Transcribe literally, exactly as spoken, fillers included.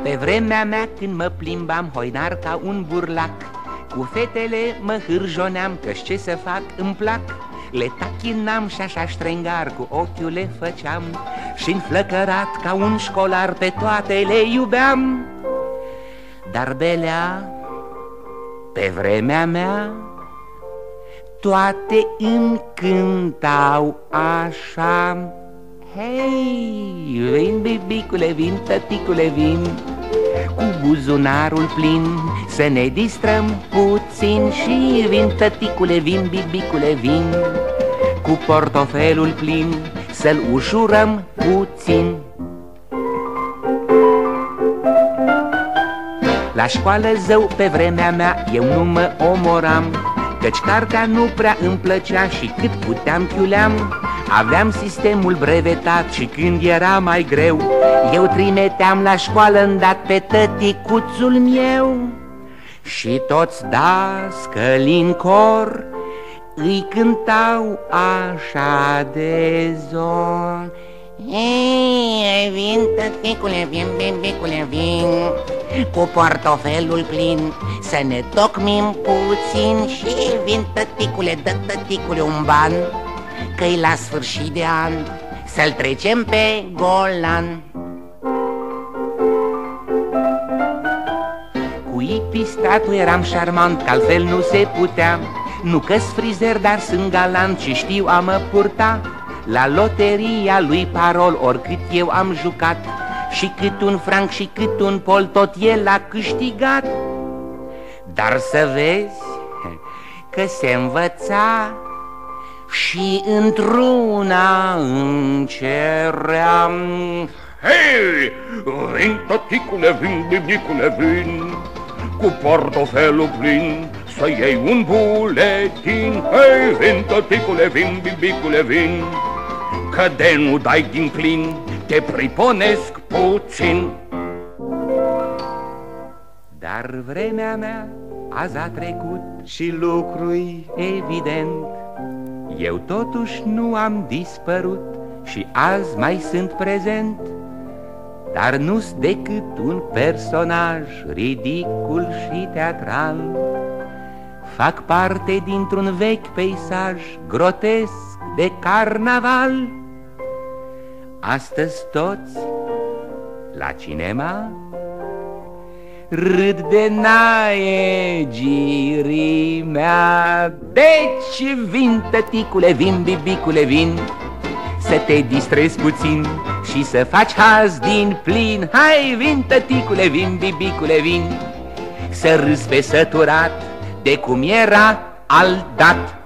Pe vremea mea când mă plimbam hoinar ca un burlac, cu fetele mă hârjoneam, că-și ce să fac îmi plac. Le tachinam și așa ștrengar cu ochiul le făceam, și înflăcărat ca un școlar pe toate le iubeam. Dar belea, pe vremea mea, toate îmi cântau așa: hei, vin, bibicule, vin, tăticule, vin, cu buzunarul plin să ne distrăm puțin. Și vin, tăticule, vin, bibicule, vin, cu portofelul plin să-l ușurăm puțin. La școală, zău, pe vremea mea, eu nu mă omoram, căci cartea nu prea îmi plăcea și cât puteam chiuleam. Aveam sistemul brevetat și când era mai greu, eu trimiteam la școală îndat pe tăticuțul meu. Și toți dascălii în cor îi cântau așa de zor: hei, vin, tăticule, vin, bibicule, vin, cu portofelul plin să ne tocmim puțin. Și vin, tăticule, dă tăticule un ban, că-i la sfârșit de an să-l trecem pe golan. Cu ipistratul eram șarmant, că altfel nu se putea. Nu că-s frizer, dar sunt galant și știu a mă purta. La loteria lui Parol oricât eu am jucat, și cât un franc și cât un pol tot el a câștigat. Dar să vezi că se învăța și într-una înceream: hei, vin, tăticule, vin, bibicule, vin, cu portofelul plin să iei un buletin. Hei, vin, tăticule, vin, bibicule, vin, că de nu dai din plin te priponesc puțin. Dar vremea mea azi a trecut și lucru-i evident. Eu totuși nu am dispărut și azi mai sunt prezent. Dar nu-s decât un personaj ridicul și teatral. Fac parte dintr-un vechi peisaj grotesc de carnaval. Astăzi toți la cinema râd de naegirii mea. Deci vin, tăticule, vin, bibicule, vin, să te distrezi puțin și să faci haz din plin. Hai, vin, tăticule, vin, bibicule, vin, să râzi pe săturat de cum era al dat.